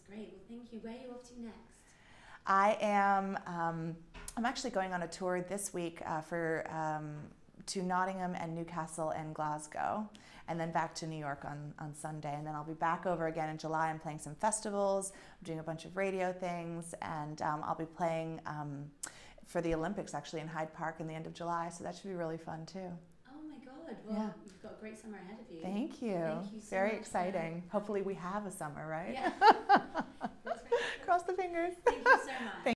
Great. Well, thank you. Where are you off to next? I am. I'm actually going on a tour this week to Nottingham and Newcastle and Glasgow, and then back to New York on Sunday. And then I'll be back over again in July. I'm playing some festivals. I'm doing a bunch of radio things, and I'll be playing for the Olympics actually in Hyde Park in the end of July. So that should be really fun too. Oh my God. Well, you've got a great summer ahead of you. Thank you. Thank you so Very much. exciting. Hopefully we have a summer, right? Yeah. Cross the fingers. Thank you so much.